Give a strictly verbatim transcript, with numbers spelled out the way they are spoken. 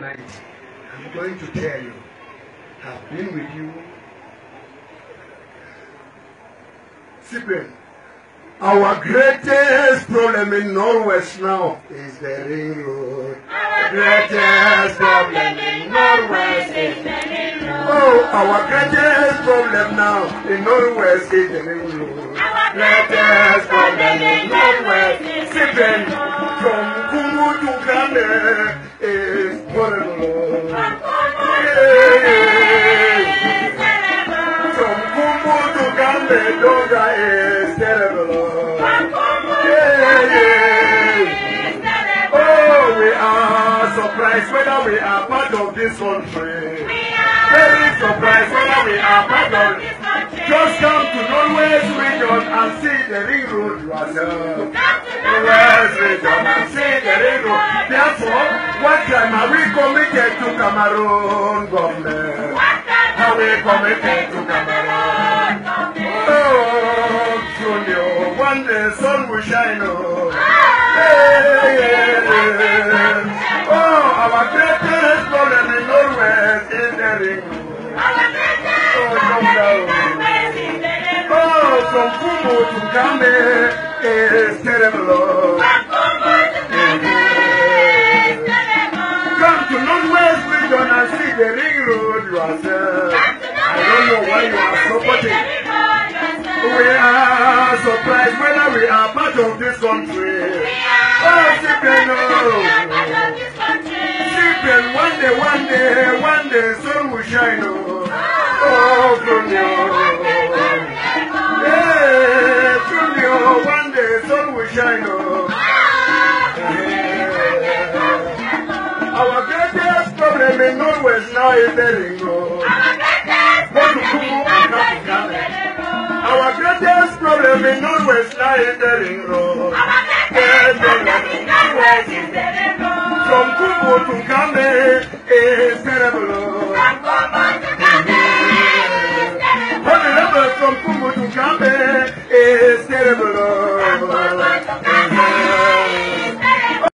tonight, I'm going to tell you, I've been with you. Cyprian, our greatest problem in Northwest now is the ring road. Our greatest problem in Northwest is the ring road. Oh, our greatest problem now in Northwest is the ring road. Our greatest problem in Northwest is the ring road. From Kumu to Kande is horrible. From Kumu to Kande is terrible. From Kumu to Kande, Doga is terrible. From Kumu to Kande is terrible. Oh, we are surprised whether we are part of this country. We are Very surprised whether we are part of this country. Just come to Northwest region and see the ring road yourself. Come to Northwest region and see the ring road. Therefore, what time are we committed to Cameroon government? What time Are we committed to Cameroon? Oh, Junior, one day sun will shine. Oh, hey, hey, hey. Oh, our greatest problem in Northwest is the ring road. Our greatest Oh, problem come down. in Northwest is the ring road. Oh, from Kumu to Kame is terrible. From Kumu to Kande is terrible. Come to Northwest region and see the ring road yourself. I don't know why you are supporting. We are surprised whether we are part of this country. Oh, Cyprian, Cyprian, one day, one day, one day, sun will shine. Oh, from you. Hey, from you, one day, sun will shine. Our greatest problem in Northwest now is the ring road. Go to Kumu and come to Kame. Our greatest problem in Northwest now is the ring road. Yes, from Kumu to Kame is terrible. Honorable from Kumu to Kame is terrible.